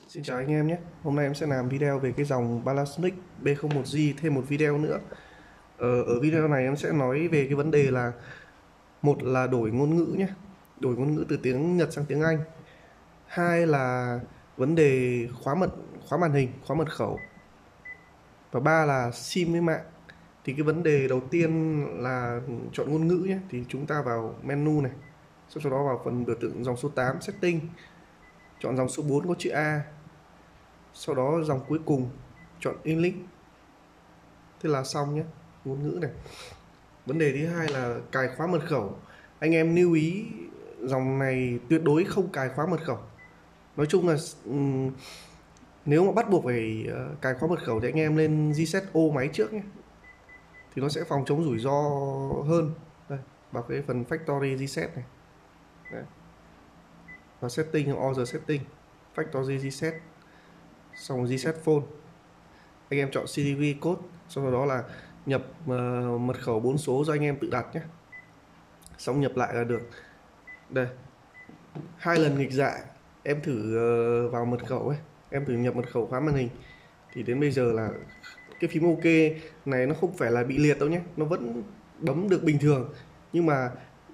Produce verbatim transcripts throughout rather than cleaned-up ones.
Xin chào anh em nhé. Hôm nay em sẽ làm video về cái dòng Panasonic B không một G, thêm một video nữa. Ờ, ở video này em sẽ nói về cái vấn đề là một là đổi ngôn ngữ nhé, đổi ngôn ngữ từ tiếng Nhật sang tiếng Anh. Hai là vấn đề khóa mật, khóa màn hình, khóa mật khẩu. Và ba là sim với mạng. Thì cái vấn đề đầu tiên là chọn ngôn ngữ nhé. Thì chúng ta vào menu này, sau đó vào phần biểu tượng dòng số tám setting, chọn dòng số bốn có chữ A. Sau đó dòng cuối cùng chọn English. Thế là xong nhé, ngôn ngữ này. Vấn đề thứ hai là cài khóa mật khẩu. Anh em lưu ý dòng này tuyệt đối không cài khóa mật khẩu. Nói chung là um, nếu mà bắt buộc phải uh, cài khóa mật khẩu thì anh em lên reset ô máy trước nhé, thì nó sẽ phòng chống rủi ro hơn. Đây, vào cái phần factory reset này. Đấy. Vào setting, order setting, factory reset, xong reset phone. Anh em chọn xê đê vê code, sau đó là nhập uh, mật khẩu bốn số do anh em tự đặt nhé, xong nhập lại là được. Đây, hai lần nghịch dạng em thử uh, vào mật khẩu ấy, em thử nhập mật khẩu khóa màn hình thì đến bây giờ là cái phím OK này nó không phải là bị liệt đâu nhé, nó vẫn bấm được bình thường, nhưng mà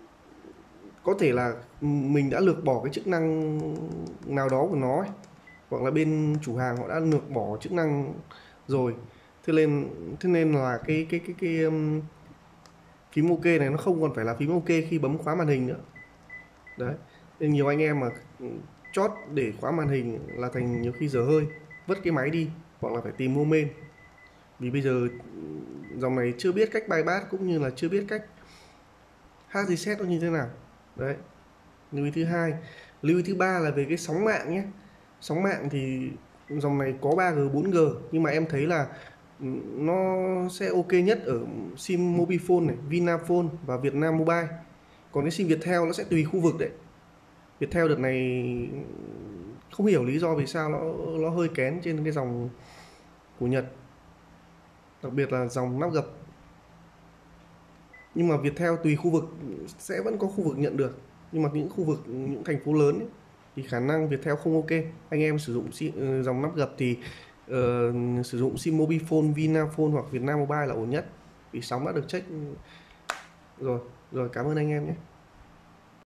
có thể là mình đã lược bỏ cái chức năng nào đó của nó ấy, hoặc là bên chủ hàng họ đã lược bỏ chức năng rồi. Thế nên thế nên là cái cái cái cái um, phím OK này nó không còn phải là phím OK khi bấm khóa màn hình nữa. Đấy, nên nhiều anh em mà chót để khóa màn hình là thành nhiều khi dở hơi, vứt cái máy đi hoặc là phải tìm mua main. Vì bây giờ dòng này chưa biết cách bypass cũng như là chưa biết cách hard reset nó như thế nào. Đấy, lưu ý thứ hai. Lưu ý thứ ba là về cái sóng mạng nhé. Sóng mạng thì dòng này có ba G, bốn G, nhưng mà em thấy là nó sẽ OK nhất ở sim Mobifone này, Vinaphone và Vietnam Mobile. Còn cái sim Viettel nó sẽ tùy khu vực đấy. Viettel đợt này không hiểu lý do vì sao nó nó hơi kén trên cái dòng của Nhật, đặc biệt là dòng nắp gập. Nhưng mà Viettel tùy khu vực sẽ vẫn có khu vực nhận được, nhưng mà những khu vực, những thành phố lớn ấy, thì khả năng Viettel không OK. Anh em sử dụng dòng nắp gập thì uh, sử dụng sim Mobifone, Vinaphone hoặc Vietnam Mobile là ổn nhất, vì sóng đã được check rồi. Rồi, cảm ơn anh em nhé.